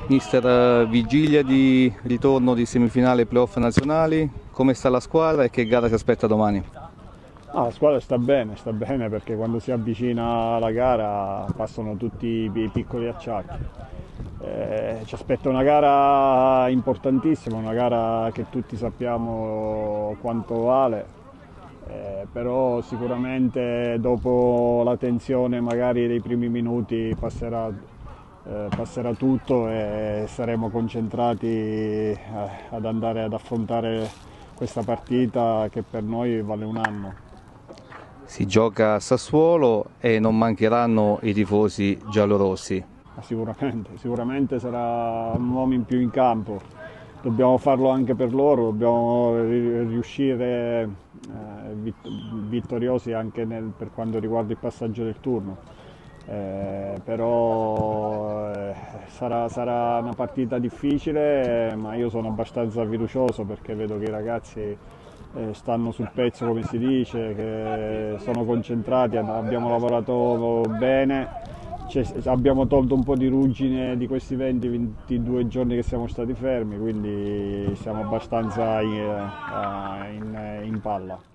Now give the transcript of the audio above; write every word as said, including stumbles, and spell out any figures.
Mister, vigilia di ritorno di semifinale playoff nazionali, come sta la squadra e che gara si aspetta domani? Ah, la squadra sta bene, sta bene perché quando si avvicina la gara passano tutti i piccoli acciacchi. Eh, ci aspetta una gara importantissima, una gara che tutti sappiamo quanto vale, eh, però sicuramente dopo la tensione magari dei primi minuti passerà, eh, passerà tutto e saremo concentrati eh, ad andare ad affrontare questa partita che per noi vale un anno. Si gioca a Sassuolo e non mancheranno i tifosi giallorossi. Sicuramente, sicuramente sarà un uomo in più in campo, dobbiamo farlo anche per loro, dobbiamo riuscire eh, vittoriosi anche nel, per quanto riguarda il passaggio del turno, eh, però eh, sarà, sarà una partita difficile, ma io sono abbastanza fiducioso perché vedo che i ragazzi eh, stanno sul pezzo, come si dice, che sono concentrati, abbiamo lavorato bene. Cioè, abbiamo tolto un po' di ruggine di questi venti ventidue giorni che siamo stati fermi, quindi siamo abbastanza in, in, in palla.